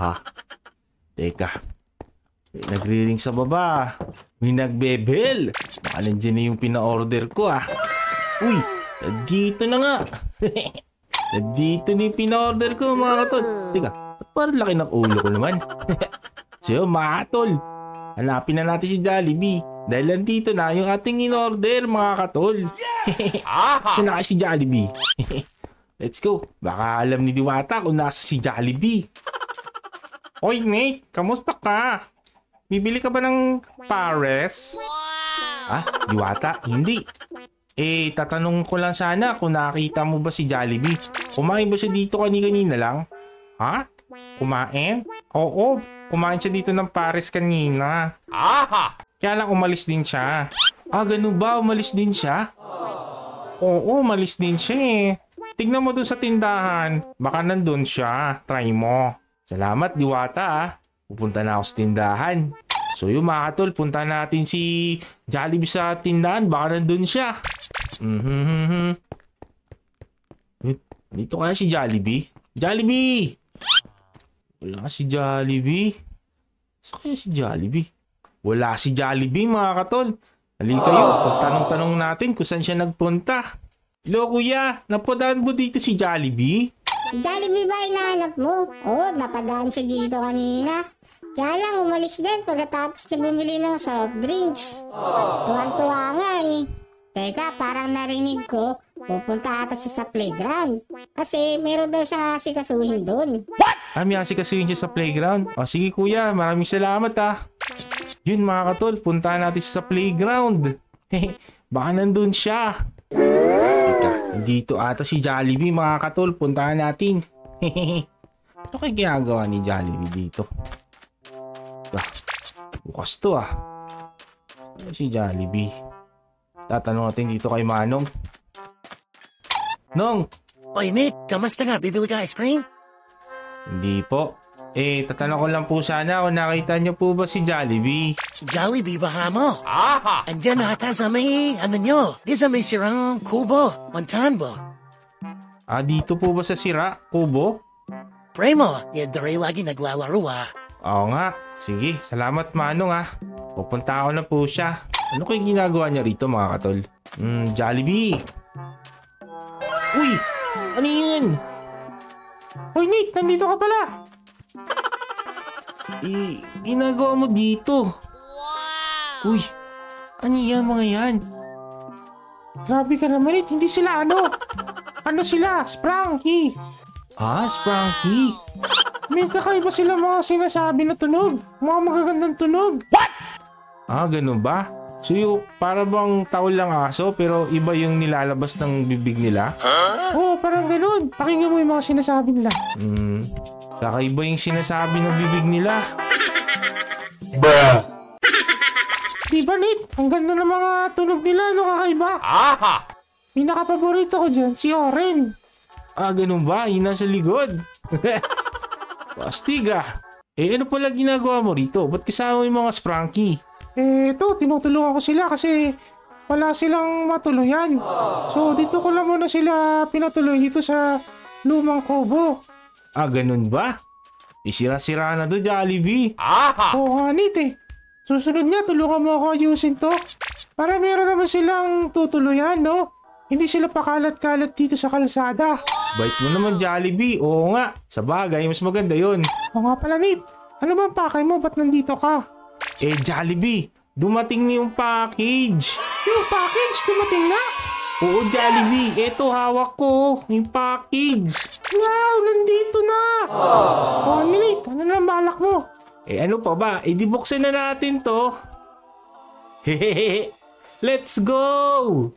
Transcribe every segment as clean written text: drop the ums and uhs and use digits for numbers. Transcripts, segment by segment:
Teka. Nagre-ring sa baba. May nagbebel. Baka nandiyan na yung pina-order ko Uy, dito na nga. Dito na yung pina-order ko mga katol. Teka, parang laki ng ulo ko naman. So mga katol, hanapin na natin si Jollibee. Dahil nandito na yung ating in-order mga katol. Saan na si Jollibee? Let's go. Baka alam ni Diwata kung nasa si Jollibee. Oy Nate, kamusta ka? Bibili ka ba ng pares? Diwata? Hindi. Tatanong ko lang sana kung nakita mo ba si Jollibee. Kumain ba siya dito kanina lang? Kumain? Oo, kumain siya dito ng pares kanina. Kaya lang umalis din siya. Ganun ba? Umalis din siya? Oo, umalis din siya Tignan mo dun sa tindahan. Baka nandun siya. Try mo. Salamat, Diwata Pupunta na ako sa tindahan. So yung mga katol, punta natin si Jollibee sa tindahan. Baka nandun siya. Dito kaya si Jollibee? Jollibee! Wala si Jollibee. Saan kaya si Jollibee? Wala si Jollibee mga katol. Halika kayo, pagtanong-tanong natin kung saan siya nagpunta. Hello kuya, napadaan mo dito si Jollibee? Si Jollibee ba hinahanap mo? Oo, napadaan siya dito kanina. Kaya lang umalis din pagkatapos niya bumili ng soft drinks. Tuwan-tuwa nga Teka, parang narinig ko, pupunta ata siya sa playground. Kasi meron daw siya asikasuhin doon. What? May asikasuhin siya sa playground? Sige kuya, maraming salamat Yun mga katol, puntahan natin siya sa playground. Baka nandun siya. Teka, dito ata si Jollibee mga katol, puntahan natin. Ano kayo ginagawa ni Jollibee dito? Bukas to Ano si Jollibee? Tatanong natin dito kay Manong. Nong! Oy mate, kamusta nga? Bibili ka ice cream? Hindi po. Tatanong ko lang po sana kung nakita niyo po ba si Jollibee? Jollibee ba mo? Andyan na ata sa may, di sa may sirang kubo, Montalbo. Dito po ba sa sira, kubo? Primo, dari lagi naglalaro Oo nga. Sige, salamat Manong Pupunta ako na po siya. Ano kayo ginagawa niya rito mga katol? Jollibee! Uy! Ano yun? Hoy Nick, nandito ka pala! Ginagawa mo dito? Wow! Uy! Ano yan mga yan? Grabe ka naman hindi sila Ano sila? Spranky! Spranky! May kakaiba sila mga sinasabi na tunog. Mga magagandang tunog. What? Ganun ba? So yung para bang tawol lang aso pero iba yung nilalabas ng bibig nila? Oo, parang ganun. Pakinggan mo yung mga sinasabi nila. Kakaiba yung sinasabi ng bibig nila. Bruh! Diba Nate? Ang ganda ng mga tunog nila. Kakaiba? May nakapaborito ko dyan, si Oren. Ganun ba? Yun nasa likod. Pastig ano pala ginagawa mo rito? Ba't kasama yung mga Spranky? Ito, tinutulungan ko sila kasi wala silang matuluyan. So, dito ko lang muna sila pinatuloy dito sa lumang kubo. Ganun ba? Isira-sira na doon, Jollibee. Oo nga, Nate Susunod niya, tulungan mo ako ayusin to. Para meron naman silang tutuluyan, no? Hindi sila pakalat-kalat dito sa kalsada. Bait mo naman, Jollibee. Oo nga. Sa bagay, mas maganda yun. Oo nga pala, Nate. Ano bang pakay mo? Ba't nandito ka? Jollibee. Dumating na yung package. Yung package? Dumating na? Oo, Jollibee. Eto, hawak ko. Yung package. Wow, nandito na. Nate, ano na balak mo? Ano pa ba? Di buksan na natin to. Hehehe. Let's go!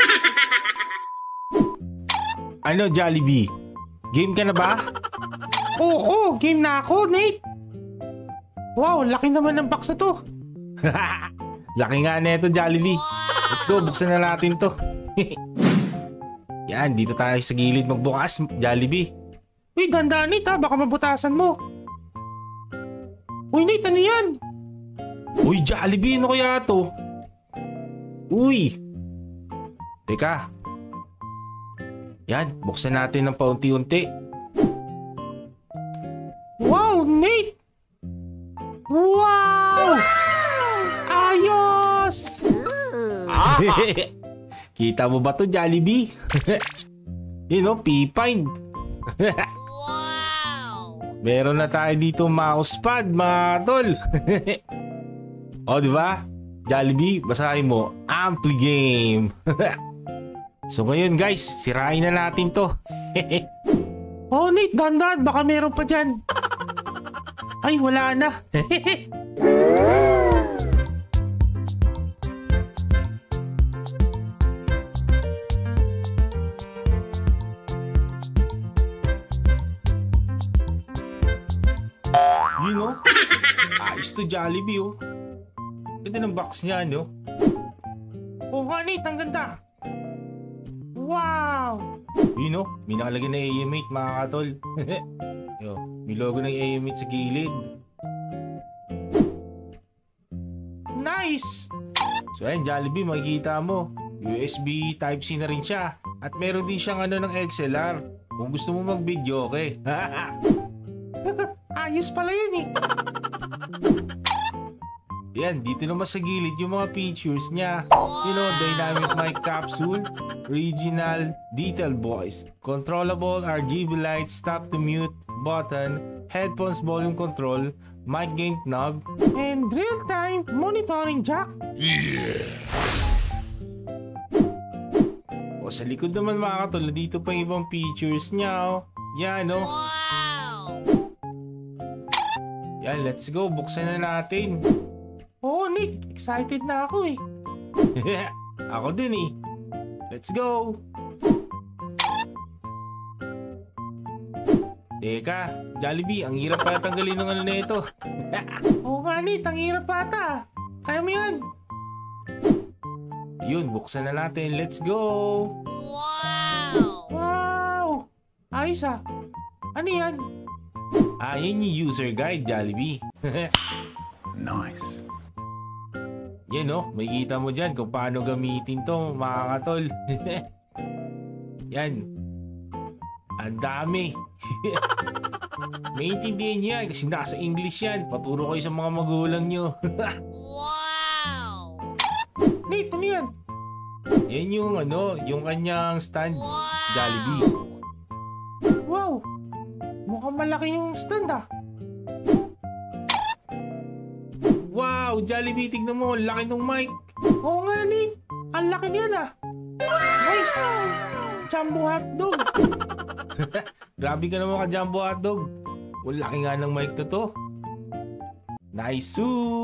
Ano, Jollibee? Game ka na ba? Oo, game na ako, Nate. Wow, laki naman ng box na to. Laki nga na ito, Jollibee. Let's go, buksan na natin to. Yan, dito tayo sa gilid magbukas, Jollibee. Uy, ganda, Nate ha, baka mabutasan mo. Uy, Nate, ano yan? Uy, Jollibee, ano kaya to? Uy! Teka. Yan, buksan natin ng paunti-unti. Wow, Nate! Wow! Ayos! Kita mo ba to, Jollibee? You know, P-Find. Meron na tayo dito mousepad, mga tol. O, di ba? Jollibee, basahin mo, Ampli Game. So ngayon guys, sirain na natin to. Oh, Nate, dandan, baka meron pa dyan. Ay, wala na. You know, ayos to, Jollibee, oh. Ganda ng box niya, no? Oh, nga, Nate, ang ganda. Wow! You know, may nakalagay na AMate, mga katol. Yo, may logo ng AMate sa gilid. Nice! So ayan, Jollibee, makikita mo. USB Type-C na rin siya. At meron din siyang ano ng XLR. Kung gusto mo mag-video, okay? Ayos pala yun eh. Yan, dito naman sa gilid yung mga features niya. You know, dynamic mic capsule, original detailed voice, controllable RGB lights, stop to mute button, headphones volume control, mic gain knob, and real-time monitoring jack. O, sa likod naman mga katulad, dito pa yung ibang features niya. Oh. Yan, oh. Yan, let's go. Buksan na natin. Oh, Nick, excited na ako eh. Ako din eh. Let's go. Teka, Jollibee, ang hirap pala tanggalin ng ano na ito. Oo nga, Nick, ang hirap pata. Kaya mo yan. Yun, buksan na natin. Let's go. Wow! Ayos ah. Ano yan? Ah, yan yung user guide, Jollibee. Nice. Yan oh, makikita mo dyan kung paano gamitin to, mga katol. Yan. Ang dami. Maintindihan niyo yan kasi nasa English yan. Paturo kayo sa mga magulang nyo. Wow! Nate, ano yan? Yan yung ano, yung kanyang stand. Jollibee. Wow! Mukhang malaki yung stand ah. Wow, Jollibee, tignan mo, laki ng mic. Oo nga, Nate. Ang laki niyan ah. Nice. Jumbo hotdog. Grabe ka naman ka, Jumbo hotdog. Ang laki nga ng mic na to. Nice.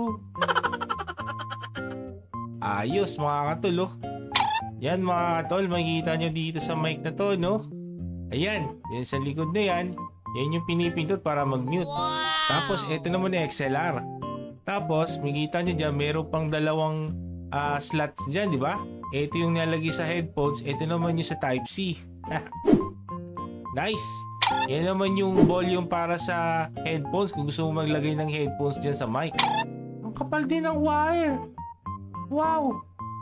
Ayos, mga katol, oh. Yan, mga katol, makikita nyo dito sa mic na to, no? Ayan, yan sa likod na yan. Yan yung pinipindot para mag-mute. Tapos, ito naman yung XLR. Tapos, makikita nyo dyan, meron pang dalawang slots dyan, di ba? Ito yung nalagay sa headphones. Ito naman yung sa Type-C. Nice! Yan naman yung volume para sa headphones kung gusto mo maglagay ng headphones dyan sa mic. Ang kapal din ng wire. Wow!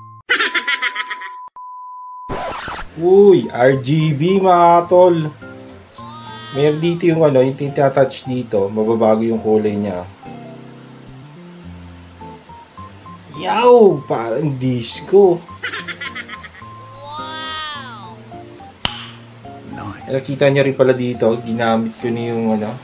Uy, RGB mga tol. Meron dito yung ano, yung tinatouch dito. Mababago yung kulay niya. Yaw! Parang disco. Wow! Nice. Nakita niyo rin pala dito, ginamit ko na yung ano.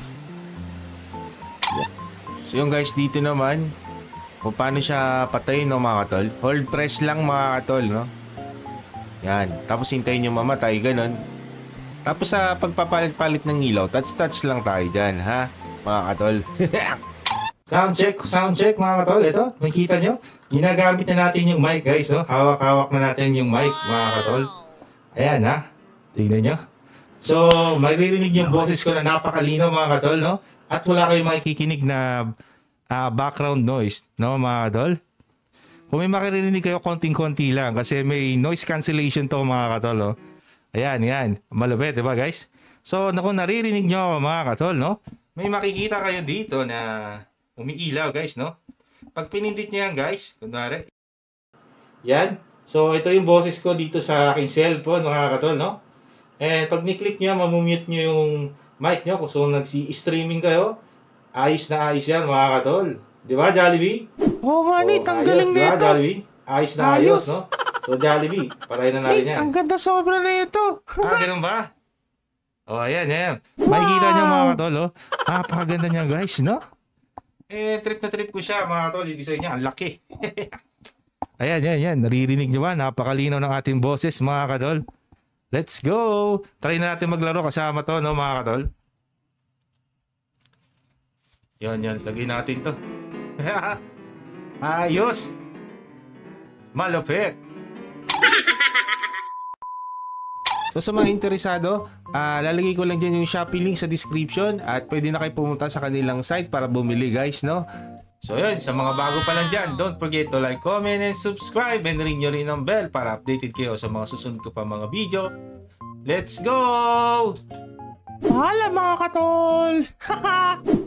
So yung guys, dito naman, kung paano siya patayin, no, mga katol. Hold press lang, mga katol, no? Yan. Tapos hintayin yung mamatay, ganun. Tapos sa pagpapalit-palit ng ilaw, touch-touch lang tayo dyan, ha? Mga katol. Sound check mga katol. Ito, makikita nyo? Ginagamit na natin yung mic guys, no? Hawak-hawak na natin yung mic mga katol. Ayan ha. Tingnan nyo. So, maririnig yung boses ko na napakalinaw mga kadol, no? At wala kayong makikinig na background noise, no mga kadol? Kung may makirinig kayo, konting-konti lang kasi may noise cancellation to mga kadol, no? Ayan, yan. Malupit, diba guys? So, kung naririnig nyo ako mga kadol, no? May makikita kayo dito na umiilaw guys, no? Pag pinindit nyo yan guys, kunwari. Yan. So, ito yung boses ko dito sa aking cellphone mga kadol, no? And pag ni-click nyo, mamumute nyo yung mic nyo. Kung so nag-streaming kayo, ayos na ayos yan mga kadol. Di ba, Jollibee? Oo nga, Nate. Ang galing Diba, nito. Jollibee? Ayos na ayos, no? So, Jollibee, patayin na natin Nate, yan. ang ganda sobra na ito. Ganun ba? Oh, ayan, ayan. Makikita nyo mga kadol, oh. Napakaganda niya, guys, no? Trip na trip ko siya, mga kadol. Yung design niya, ang laki. Ayan, ayan, ayan. Naririnig nyo ba? Napakalinaw ng ating boses, mga kadol. Let's go! Try na natin maglaro kasama to, no, mga kadol? Yan, yan. Lagay natin to. Ayos! Malupit! So sa mga interesado, lalagay ko lang dyan yung Shopee link sa description at pwede na kayo pumunta sa kanilang site para bumili guys, no? So yun, sa mga bago pa lang dyan, don't forget to like, comment, and subscribe and ring nyo rin ang bell para updated kayo sa mga susunod ko pa mga video. Let's go! Hala mga katol.